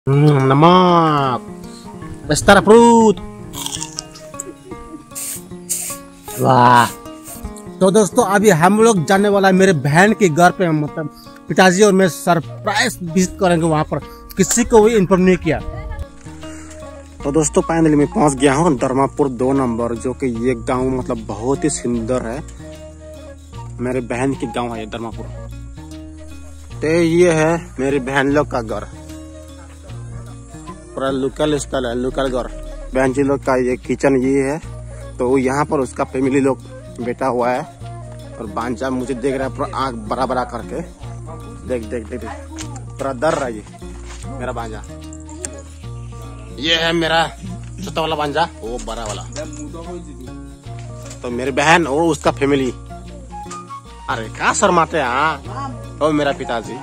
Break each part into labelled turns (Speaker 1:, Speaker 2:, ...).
Speaker 1: नमक बिस्तर फ्रूट। वाह। तो दोस्तों अभी हम लोग जाने वाला है मेरे बहन के घर पे, मतलब पिताजी और मैं सरप्राइज विजिट करेंगे वहां पर। किसी को भी इन्फॉर्म नहीं किया। तो दोस्तों फाइनली मैं पहुंच गया हूँ धर्मापुर 2 नंबर, जो कि ये गांव मतलब बहुत ही सुंदर है। मेरे बहन की गांव है ये धर्मापुर। तो ये है मेरी बहन लोग का घर, पूरा लोकल स्टाइल है, लोकल घर। बहन जी लोग का ये किचन ये है। तो यहाँ पर उसका फैमिली लोग बैठा हुआ है और बांजा मुझे देख रहा है पूरा आँख बड़ा बड़ा करके। देख देख देख देख पूरा डर रहा है ये मेरा बांजा। ये है मेरा छोटा वाला बांजा, वो बड़ा वाला। तो मेरी बहन और उसका फैमिली। अरे क्या शर्माते हैं और मेरा पिताजी।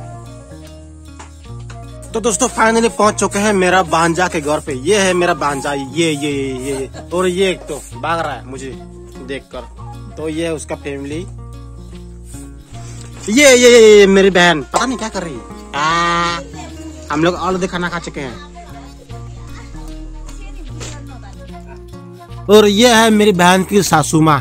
Speaker 1: तो दोस्तों फाइनली पहुंच चुके हैं मेरा बांजा के घर पे। ये है मेरा बांजा, ये और ये एक तो भाग रहा है मुझे देखकर। तो ये है उसका फैमिली। ये मेरी बहन पता नहीं क्या कर रही है। हम लोग ऑलरेडी खाना खा चुके हैं। और ये है मेरी बहन की सासू माँ।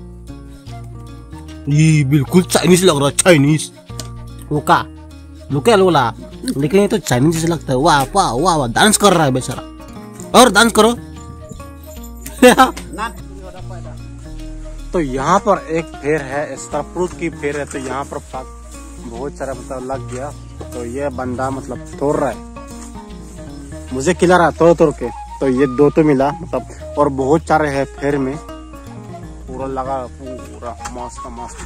Speaker 1: ये बिल्कुल चाइनीज लग रहा है, चाइनीज। ओका लुके लोला, लेकिन ये तो चाइनीज जैसे लगता है। वाह वाह वाह वाह, डांस कर रहा है बेचारा। और डांस करो। तो यहाँ पर एक पेड़ है, स्टारफ्रूट की पेड़ है। तो यहाँ पर बहुत सारा मतलब लग गया। तो ये बंदा मतलब तोड़ रहा है, मुझे खिला रहा है तोड़ तोड़ के। तो ये 2 तो मिला मतलब, और बहुत सारे है पेड़ में। पूरा लगा पूरा मस्त मस्त।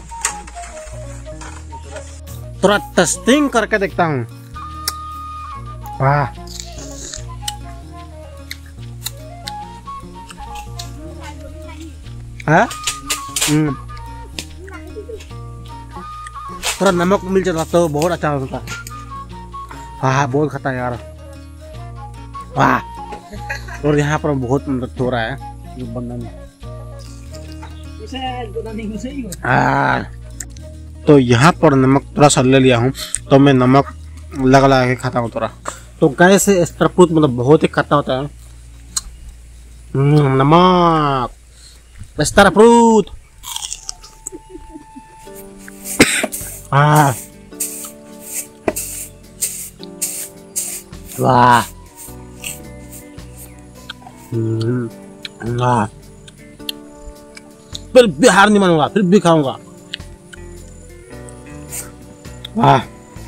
Speaker 1: थोड़ा टेस्टिंग करके देखता हूँ। वाह है? थोड़ा नमक मिल जाता तो बहुत अच्छा होता। हाँ बहुत खाता है यार। वाह। और यहाँ पर बहुत मदद हो रहा है बनने में। तो यहाँ पर नमक थोड़ा सा ले लिया हूँ, तो मैं नमक लगा के खाता हूँ थोड़ा। तो कैसे स्टारफ्रूट मतलब बहुत ही खट्टा होता है। नमक स्टारफ्रूट। वाह। फिर भी हार नहीं मानूंगा, फिर भी खाऊंगा। वाह।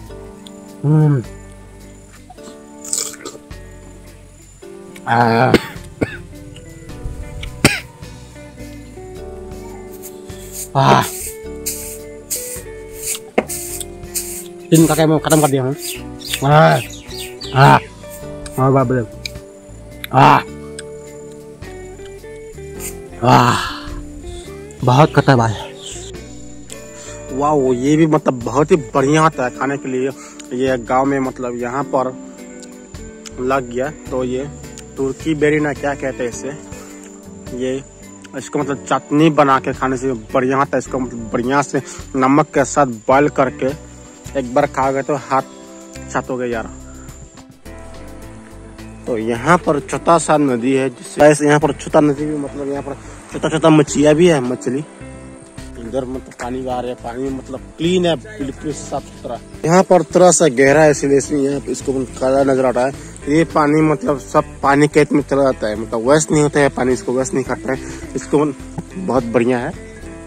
Speaker 1: तीन का मैं खत्म कर दिया हूँ। बहुत खट्टा भाई। वाह, ये भी मतलब बहुत ही बढ़िया होता है खाने के लिए। ये गांव में मतलब यहाँ पर लग गया। तो ये तुर्की बेरी ना क्या कहते हैं इसे, ये इसको मतलब चटनी बना के खाने से बढ़िया होता है। इसको मतलब बढ़िया से नमक के साथ बॉइल करके एक बार खाओगे तो हाथ छातोगे यार। तो यहाँ पर छोटा सा नदी है, जिससे यहाँ पर छोटा नदी भी मतलब यहाँ पर छोटा छोटा मछलियाँ भी है। मछली इधर मतलब पानी बाहर है, पानी मतलब क्लीन है, बिल्कुल साफ सुथरा। यहाँ पर थोड़ा सा गहरा है, इसलिए यहाँ इसको काला नजर आता है। ये पानी मतलब सब पानी खेत में चला जाता है, मतलब वेस्ट नहीं होता है पानी, इसको वेस्ट नहीं करता है। इसको बहुत बढ़िया है।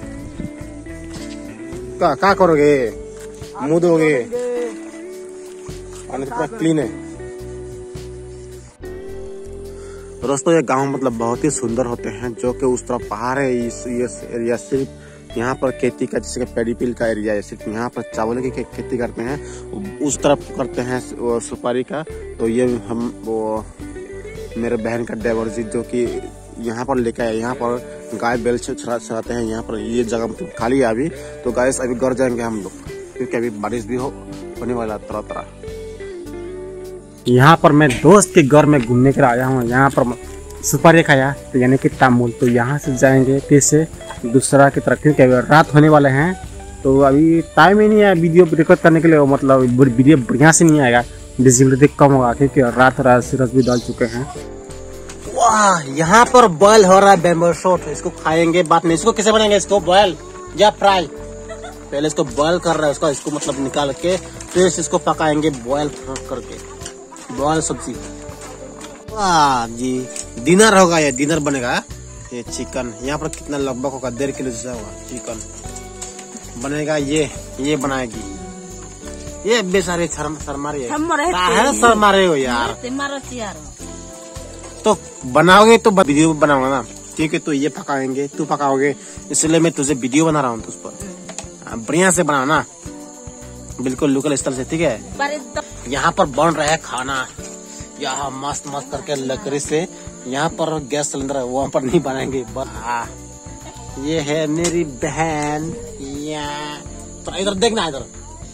Speaker 1: क्या करोगे, मुँह धोगे, पानी पूरा क्लीन है। दोस्तों ये गांव मतलब बहुत ही सुंदर होते हैं, जो कि उस तरफ पहाड़ है। ये एरिया सिर्फ यहाँ पर खेती का, जैसे पेडीपील का एरिया है, सिर्फ यहाँ पर चावल की खेती करते हैं। उस तरफ करते हैं सुपारी का। तो ये हम वो मेरे बहन का ड्राइवर जी जो कि यहाँ पर लेकर आए, यहाँ पर गाय बैल चराते हैं। यहाँ पर ये जगह मतलब खाली है अभी। तो गाइस अभी घर जाएंगे हम लोग, क्योंकि अभी बारिश भी होने वाला तरह तरह। यहाँ पर मैं दोस्त के घर में घूमने के लिए आया हूँ। यहाँ पर सुपारी खाया, तो यानी कि तामुल। तो यहाँ से जाएंगे फिर से दूसरा की तरफ, क्योंकि अभी रात होने वाले हैं। तो अभी टाइम ही नहीं है वीडियो रिकॉर्ड करने के लिए, मतलब वीडियो बढ़िया से नहीं आएगा। विजिबिलिटी कम होगा क्योंकि रात रात से रस भी डाल चुके हैं। वाह, यहाँ पर बॉयल हो रहा है बैम्बू शूट। इसको खाएंगे, बात नहीं। इसको कैसे बनाएंगे? इसको बॉयल या फ्राई? पहले इसको बॉयल कर रहा है उसका, इसको मतलब निकाल के फिर इसको पकाएंगे बॉयल करके, बॉयल सब्जी। वाह जी, डिनर होगा, ये डिनर बनेगा। ये चिकन यहाँ पर कितना लगभग होगा, 1.5 किलो जैसा होगा चिकन बनेगा। ये बनाएगी ये बेचारे शर्मा रही है, शर्मा रहे हो यार। तो बनाओगे तो वीडियो बनाऊंगा ना, ठीक है? तो ये पकाएंगे, तू पकाओगे, इसलिए मैं तुझे वीडियो बना रहा हूँ। तुझ पर बढ़िया से बनाओ ना, बिल्कुल लोकल स्टाइल से, ठीक है? यहाँ पर बन रहा है खाना, यहाँ मस्त मस्त करके लकड़ी से। यहाँ पर गैस सिलेंडर है, वहाँ पर नहीं बनाएंगे। ये है मेरी बहन, तो इधर देखना, इधर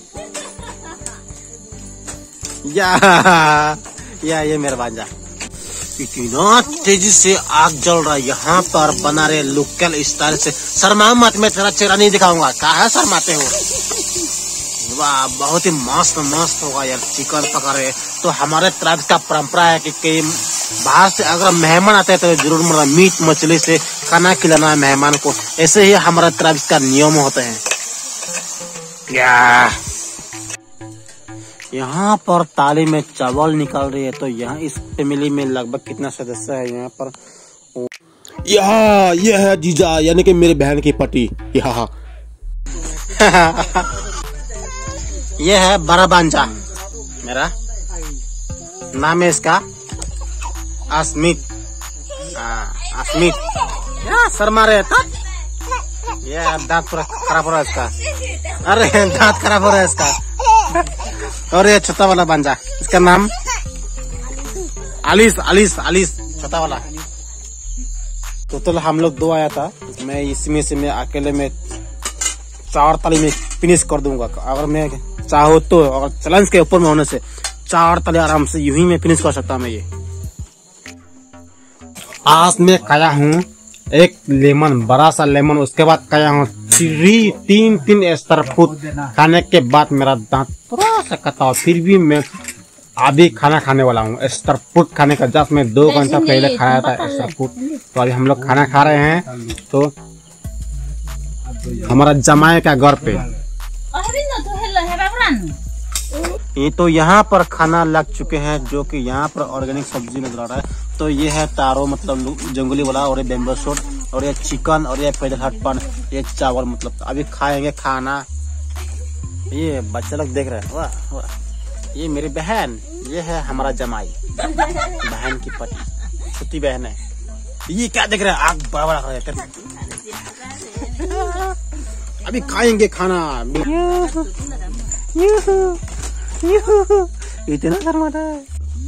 Speaker 1: या ये मेरा भांजा। इतना तेजी से आग जल रहा है, यहाँ पर बना रहे लोकल स्टाइल से। शर्मा मत, मैं तेरा चेहरा नहीं दिखाऊंगा, कहाँ शर्माते हो? वाह, बहुत ही मस्त मस्त होगा यार। चिकन पका रहे तो हमारे तरफ का परंपरा है कि कई बाहर से अगर मेहमान आते हैं तो जरूर मतलब मीट मछली से खाना खिलाना है मेहमान को। ऐसे ही हमारे तरफ का नियम होते हैं। यहाँ पर थाली में चावल निकाल रही है। तो यहाँ इस फैमिली में लगभग कितना सदस्य है यहाँ पर? यह है जीजा, यानी कि मेरी बहन की पति। यहाँ ये है बड़ा भांजा मेरा, नाम है इसका अस्मित। अस्मित शर्मा रहे था। ये दांत पूरा खराब हो रहा है इसका। अरे दांत खराब हो रहा है इसका। और ये छोटा वाला भांजा, इसका नाम आलिस। आलिस आलिस छोटा वाला। टोटल हम लोग 2 आया था, मैं इसमें से मैं अकेले में 4 थाली में फिनिश कर दूंगा। अगर मैं चाहो तो, अगर चैलेंज के ऊपर में होने से 4 थाली आराम से यूं ही मैं फिनिश कर सकता हूँ। मैं ये आज मैं खाया हूँ एक लेमन, बड़ा सा लेमन। उसके बाद खाया हूँ 3 स्टार फूड। खाने के बाद मेरा दांत थोड़ा सा कटा हुआ, फिर भी मैं अभी खाना खाने वाला हूँ। स्टार फूड खाने का जस्ट मैं 2 घंटा पहले खाया था स्टार फूड। तो अभी हम लोग खाना खा रहे हैं। तो हमारा जमाए का घर पे ये तो यहाँ पर खाना लग चुके हैं, जो कि यहाँ पर ऑर्गेनिक सब्जी नजर आ रहा है। तो ये है तारो मतलब जंगली वाला, और ये बैम्बू शूट, और ये चिकन, और ये पैदल हट पान, ये चावल। मतलब अभी खाएंगे खाना। ये बच्चे लोग देख रहे हैं। वाह वाह, ये मेरी बहन, ये है हमारा जमाई, बहन की पति, छोटी बहन है। ये क्या देख रहे हैं? आग बड़ा बड़ा कर रहे हैं। अभी खाएंगे खाना। इतना शर्माता है।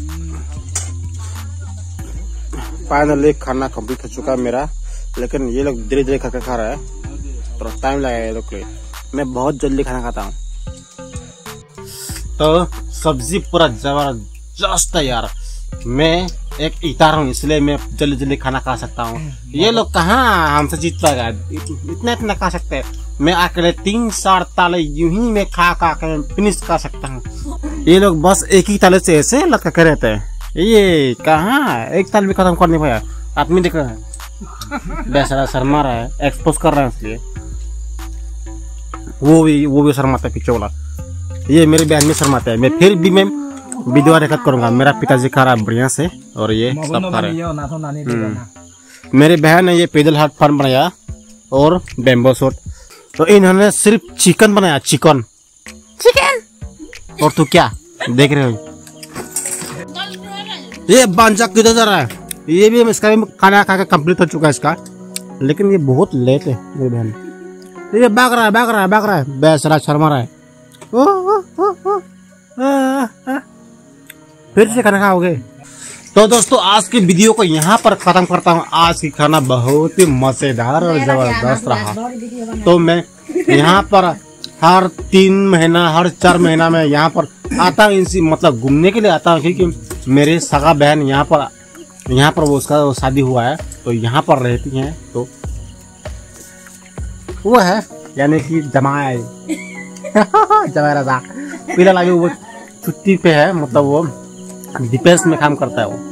Speaker 1: फाइनली खाना कंप्लीट हो चुका है मेरा, लेकिन ये लोग धीरे धीरे करके खा रहा है, थोड़ा टाइम लगेगा ये लोग के लिए। मैं बहुत जल्दी खाना खाता हूँ। तो सब्जी पूरा जबरदस्त है यार। मैं एक इतार हूँ, इसलिए मैं जल्दी जल्दी खाना खा सकता हूँ। ये लोग कहाँ हमसे जीत पाएगा, इतना खा सकते हैं। मैं अकेले 3-4 ताले यूं ही मैं खा कर फिनिश कर सकता हूँ। ये लोग बस एक ही ताले से ऐसे लटका के रहते हैं। ये कहाँ एक ताल भी खत्म कर नहीं पाया। आदमी देख रहा है, बेचारा शर्मा रहा है, एक्सपोज कर रहा है, इसलिए वो भी शर्माता है पीछे वाला। ये मेरी बहन में शर्माता है। मैं फिर भी मैं वीडियो रिकॉर्ड करूंगा। मेरा पिताजी खा रहा है बढ़िया से, और ये सब खा रहे हैं। मेरी बहन ने ये पैदल हाट फार्म बनाया और बैम्बू शूट। तो इन्होंने सिर्फ चिकन बनाया, चिकन। और तू क्या देख रहे हो? ये बांजा किधर जा रहा है? ये भी इसका भी खाना खा के कंप्लीट हो चुका है इसका, लेकिन ये बहुत लेट है मेरी बहन। ये भाग रहा है बेचारा शर्मा रहा है। फिर से खाना खाओगे? तो दोस्तों आज की वीडियो को यहाँ पर खत्म करता हूँ। आज की खाना बहुत ही मजेदार और जबरदस्त रहा। तो मैं यहाँ पर हर 3 महीना, हर 4 महीना में यहाँ पर आता हूँ, इनसे मतलब घूमने के लिए आता हूँ, क्योंकि मेरे सगा बहन यहाँ पर वो उसका शादी हुआ है, तो यहाँ पर रहती हैं। तो वो है यानी कि जमाई जमाई रजा पीला लगे वो
Speaker 2: छुट्टी पे है, मतलब वो डिफेंस में काम करता है वो।